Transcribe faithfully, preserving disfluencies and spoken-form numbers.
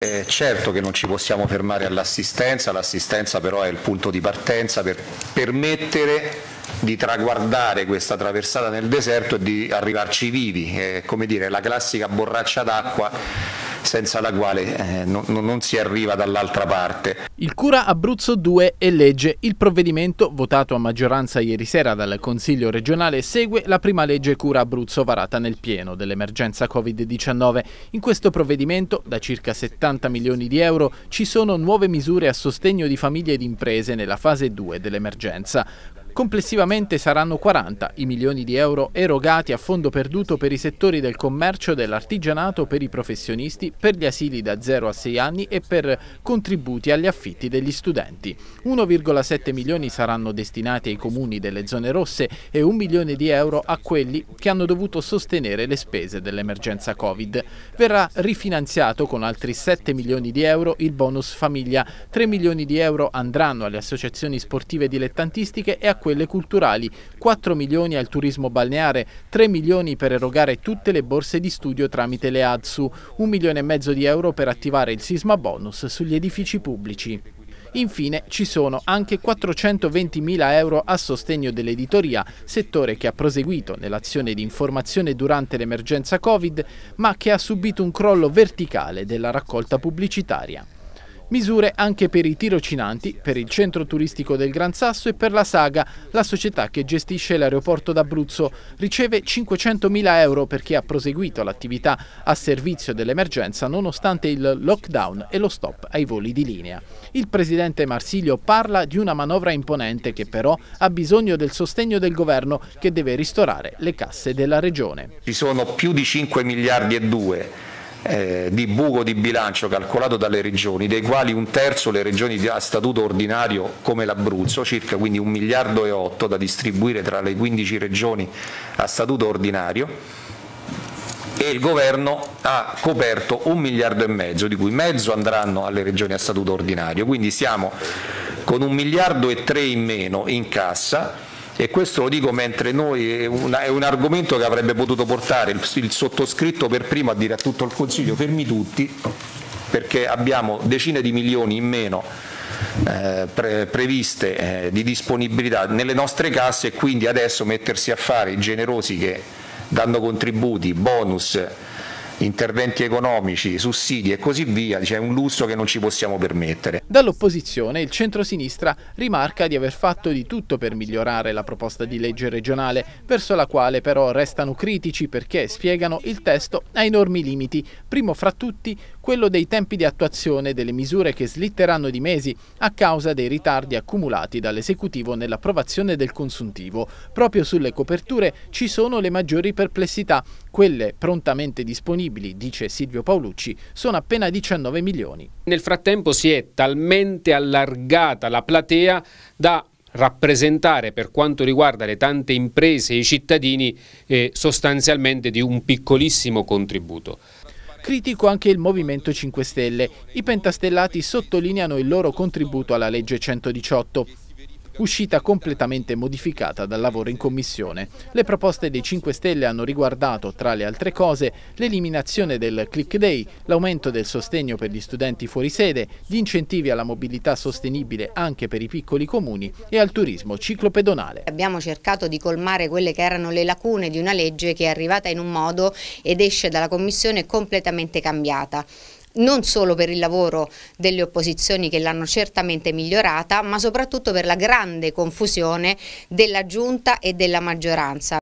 Eh, certo che non ci possiamo fermare all'assistenza, l'assistenza però è il punto di partenza per permettere di traguardare questa traversata nel deserto e di arrivarci vivi, è come dire la classica borraccia d'acqua senza la quale eh, non, non si arriva dall'altra parte. Il Cura Abruzzo due è legge. Il provvedimento, votato a maggioranza ieri sera dal Consiglio regionale, segue la prima legge Cura Abruzzo varata nel pieno dell'emergenza Covid diciannove. In questo provvedimento, da circa settanta milioni di euro, ci sono nuove misure a sostegno di famiglie ed imprese nella fase due dell'emergenza. Complessivamente saranno quaranta i milioni di euro erogati a fondo perduto per i settori del commercio, dell'artigianato, per i professionisti, per gli asili da zero a sei anni e per contributi agli affitti degli studenti. uno virgola sette milioni saranno destinati ai comuni delle zone rosse e un milione di euro a quelli che hanno dovuto sostenere le spese dell'emergenza Covid. Verrà rifinanziato con altri sette milioni di euro il bonus famiglia, tre milioni di euro andranno alle associazioni sportive dilettantistiche e a quelle culturali, quattro milioni al turismo balneare, tre milioni per erogare tutte le borse di studio tramite le A D S U, un milione e mezzo di euro per attivare il sisma bonus sugli edifici pubblici. Infine ci sono anche quattrocentoventimila euro a sostegno dell'editoria, settore che ha proseguito nell'azione di informazione durante l'emergenza Covid, ma che ha subito un crollo verticale della raccolta pubblicitaria. Misure anche per i tirocinanti, per il centro turistico del Gran Sasso e per la Saga, la società che gestisce l'aeroporto d'Abruzzo. Riceve cinquecentomila euro perché ha proseguito l'attività a servizio dell'emergenza nonostante il lockdown e lo stop ai voli di linea. Il presidente Marsilio parla di una manovra imponente che però ha bisogno del sostegno del governo che deve ristorare le casse della regione. Ci sono più di cinque miliardi e due Eh, di buco di bilancio calcolato dalle regioni, dei quali un terzo le regioni a statuto ordinario come l'Abruzzo, circa quindi un miliardo e otto da distribuire tra le quindici regioni a statuto ordinario, e il governo ha coperto un miliardo e mezzo, di cui mezzo andranno alle regioni a statuto ordinario, quindi siamo con un miliardo e tre in meno in cassa. E questo lo dico mentre noi è, una, è un argomento che avrebbe potuto portare il, il sottoscritto per primo a dire a tutto il Consiglio fermi tutti, perché abbiamo decine di milioni in meno eh, pre, previste eh, di disponibilità nelle nostre casse, e quindi adesso mettersi a fare i generosi che danno contributi, bonus, interventi economici, sussidi e così via, c'è un lusso che non ci possiamo permettere. Dall'opposizione il centrosinistra rimarca di aver fatto di tutto per migliorare la proposta di legge regionale, verso la quale però restano critici perché, spiegano, il testo ha enormi limiti, primo fra tutti quello dei tempi di attuazione delle misure che slitteranno di mesi a causa dei ritardi accumulati dall'esecutivo nell'approvazione del consuntivo. Proprio sulle coperture ci sono le maggiori perplessità, quelle prontamente disponibili, dice Silvio Paolucci, sono appena diciannove milioni. Nel frattempo si è talmente allargata la platea da rappresentare, per quanto riguarda le tante imprese e i cittadini, eh, sostanzialmente di un piccolissimo contributo. Critico anche il Movimento cinque Stelle. I pentastellati sottolineano il loro contributo alla legge centodiciotto, uscita completamente modificata dal lavoro in commissione. Le proposte dei cinque Stelle hanno riguardato, tra le altre cose, l'eliminazione del click day, l'aumento del sostegno per gli studenti fuori sede, gli incentivi alla mobilità sostenibile anche per i piccoli comuni e al turismo ciclopedonale. Abbiamo cercato di colmare quelle che erano le lacune di una legge che è arrivata in un modo ed esce dalla commissione completamente cambiata. Non solo per il lavoro delle opposizioni che l'hanno certamente migliorata, ma soprattutto per la grande confusione della Giunta e della maggioranza.